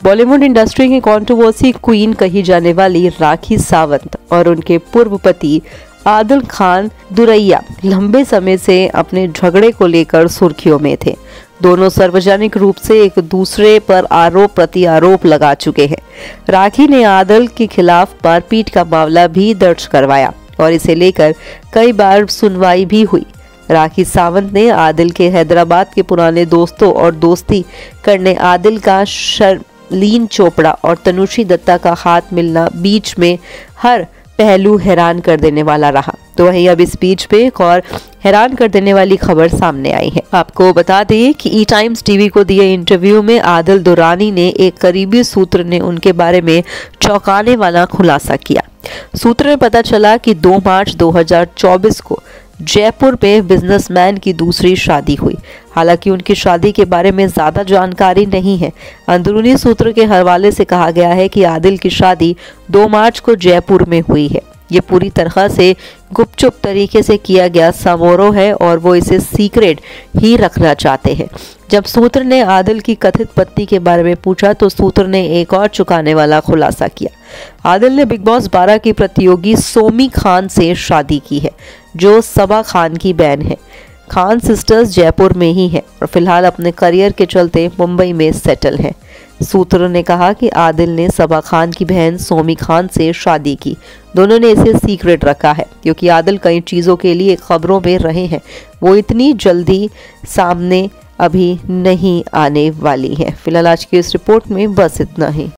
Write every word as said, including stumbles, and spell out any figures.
Bollywood industry की controversy queen कही जाने वाली राखी सावंत और उनके पूर्व पति आदिल खान दुरैया लंबे समय से अपने झगड़े को लेकर सुर्खियों में थे। दोनों सार्वजनिक रूप से एक दूसरे पर आरोप प्रति आरोप लगा चुके हैं। राखी ने आदिल के खिलाफ मारपीट का मामला भी दर्ज करवाया और इसे लेकर कई बार सुनवाई भी हुई। राखी सावंत ने आदिल के हैदराबाद के पुराने दोस्तों और दोस्ती करने आदिल का शर्लीन चोपड़ा और तनुश्री दत्ता का हाथ मिलना बीच में हर पहलू हैरान कर देने वाला रहा। तो वहीं अब इस बीच पे एक और हैरान कर देने वाली खबर सामने आई है। आपको बता दें कि ई टाइम्स टीवी को दिए इंटरव्यू में आदिल दुरानी ने एक करीबी सूत्र ने उनके बारे में चौंकाने वाला खुलासा किया। सूत्र में पता चला कि दो मार्च दो हज़ार चौबीस को जयपुर में बिजनेसमैन की दूसरी शादी हुई। हालांकि उनकी शादी के बारे में ज्यादा जानकारी नहीं है। अंदरूनी सूत्र के हवाले से कहा गया है कि आदिल की शादी दो मार्च को जयपुर में हुई है। ये पूरी तरह से गुपचुप तरीके से किया गया समारोह है और वो इसे सीक्रेट ही रखना चाहते हैं। जब सूत्र ने आदिल की कथित पत्नी के बारे में पूछा तो सूत्र ने एक और चौंकाने वाला खुलासा किया। आदिल ने बिग बॉस बारह की प्रतियोगी सोमी खान से शादी की है, जो सबा खान की बहन है। खान सिस्टर्स जयपुर में ही हैं और फिलहाल अपने करियर के चलते मुंबई में सेटल हैं। सूत्र ने कहा कि आदिल ने सबा खान की बहन सोमी खान से शादी की। दोनों ने इसे सीक्रेट रखा है क्योंकि आदिल कई चीज़ों के लिए खबरों में रहे हैं। वो इतनी जल्दी सामने अभी नहीं आने वाली है। फिलहाल आज की इस रिपोर्ट में बस इतना ही।